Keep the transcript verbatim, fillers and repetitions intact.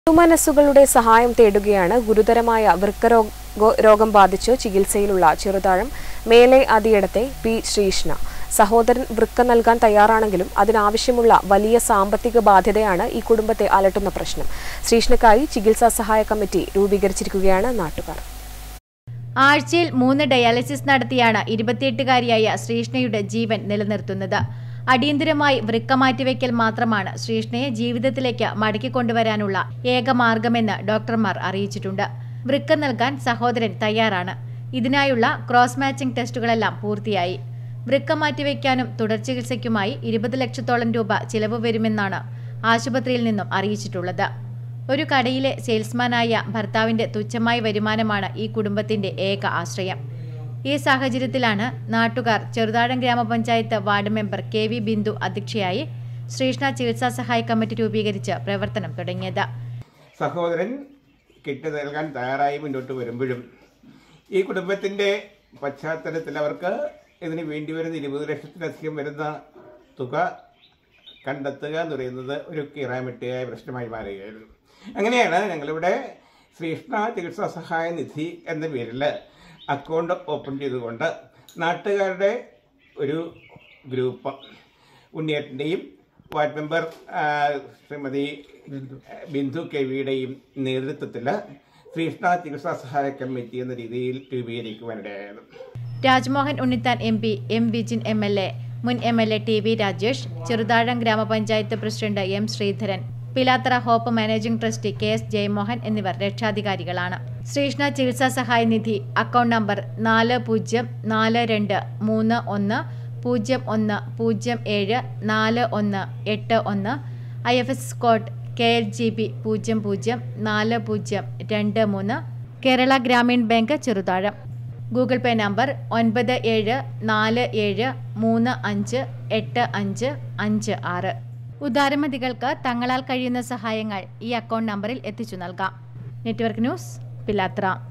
മനസ്സുകളുടെ സഹായം തേടുകയാണ് ഗുരുതരമായ വൃക്കരോഗം ബാധിച്ച് ചികിത്സയിലുള്ള ചെറുതാഴം മേലെ അതിയിടത്തെ പി ശ്രീഷ്ണ. സഹോദരൻ വൃക്ക നൽകാൻ തയ്യാറാണെങ്കിലും അതിനാവശ്യമുള്ള വലിയ സാമ്പത്തിക ബാധ്യതയാണ് ഈ കുടുംബത്തെ അലട്ടുന്ന പ്രശ്നം. ശ്രീഷ്ണയ്ക്കായി ചികിത്സാ സഹായ കമ്മിറ്റി രൂപീകരിച്ചിരിക്കുകയാണ് നാട്ടുകാർ. ആഴ്ചയിൽ മൂന്ന് ഡയാലിസിസ് നടത്തിയാണ് ഇരുപത്തിയെട്ടുകാരിയായ ശ്രീഷ്ണയുടെ ജീവൻ നിലനിർത്തുന്നത്. അടിയന്തരമായി വൃക്ക മാറ്റിവെക്കൽ മാത്രമാണ് ശ്രീഷ്ണയെ ജീവിതത്തിലേക്ക് മടക്കിക്കൊണ്ടുവരാനുള്ള ഏക മാർഗമെന്ന് ഡോക്ടർമാർ അറിയിച്ചിട്ടുണ്ട്. വൃക്ക നൽകാൻ സഹോദരൻ തയ്യാറാണ്. ഇതിനായുള്ള ക്രോസ് മാച്ചിംഗ് ടെസ്റ്റുകളെല്ലാം പൂർത്തിയായി. വൃക്ക മാറ്റിവെക്കാനും തുടർ ചികിത്സയ്ക്കുമായി ഇരുപത് ലക്ഷത്തോളം രൂപ ചിലവ് വരുമെന്നാണ് ആശുപത്രിയിൽ നിന്നും അറിയിച്ചിട്ടുള്ളത്. ഒരു കടയിലെ സെയിൽസ്മാനായ ഭർത്താവിന്റെ തുച്ഛമായ വരുമാനമാണ് ഈ കുടുംബത്തിന്റെ ഏക ആശ്രയം. ഈ സാഹചര്യത്തിലാണ് നാട്ടുകാർ ചെറുതാഴം ഗ്രാമപഞ്ചായത്ത് ward member K V Bindu അധ്യക്ഷയായി ശ്രീഷ്ണ ചികിത്സാ സഹായ കമ്മിറ്റി രൂപീകരിച്ച് പ്രവർത്തനം തുടങ്ങിയത്. സഹോദരൻ കിറ്റ് നൽകാൻ തയ്യാറായി മുന്നോട്ട് വരുമ്പോഴും ഈ കുടുംബത്തിന്റെ പശ്ചാത്തലത്തിൽ അവർക്ക് ഇതിന് വേണ്ടി വരുന്ന ഇരുപത് ലക്ഷത്തിലധികം വരുന്ന തുക കണ്ടെത്തുക എന്ന് പറയുന്നത് ഒരു കീറാമിട്ടിയായ പ്രശ്നമായി മാറുകയായിരുന്നു. അങ്ങനെയാണ് ഞങ്ങളിവിടെ ശ്രീഷ്ണ ചികിത്സാ സഹായ നിധി എന്ന പേരിൽ അക്കൗണ്ട് ഓപ്പൺ ചെയ്തുകൊണ്ട് നാട്ടുകാരുടെ ഒരു ഗ്രൂപ്പ് ഉണ്ണിയേട്ടൻ്റെയും ward member Srimathi Bindu K വിയുടെയും നേതൃത്വത്തിൽ ശ്രീഷ്ണ ചികിത്സാ സഹായ കമ്മിറ്റി എന്ന രീതിയിൽ രൂപീകരിക്കുവാനിടയായത്. Rajmohan Unnithan M P, M Vijin M L A, മുൻ M L A T V Rajesh, Cheruthazham ഗ്രാമപഞ്ചായത്ത് president M Sreedharan, Pilathara hope managing trustee K S Jayamohan എന്നിവർ രക്ഷാധികാരികളാണ്. ശ്രീഷ്ണ ചികിത്സാ സഹായ നിധി അക്കൗണ്ട് നമ്പർ നാല് പൂജ്യം നാല് രണ്ട് മൂന്ന് ഒന്ന് പൂജ്യം ഒന്ന് പൂജ്യം ഏഴ് നാല് ഒന്ന് എട്ട് ഒന്ന്, I F S code K L G B പൂജ്യം പൂജ്യം നാല് പൂജ്യം രണ്ട് മൂന്ന്, Kerala Grameen bank Cheruthazham. Google Pay number ഒൻപത് ഏഴ് നാല് ഏഴ് മൂന്ന് അഞ്ച് എട്ട് അഞ്ച് അഞ്ച് ആറ്. ഉദാരമതികൾക്ക് തങ്ങളാൽ കഴിയുന്ന സഹായങ്ങൾ ഈ അക്കൗണ്ട് നമ്പറിൽ എത്തിച്ചു നൽകാം. Network news, Pilathara.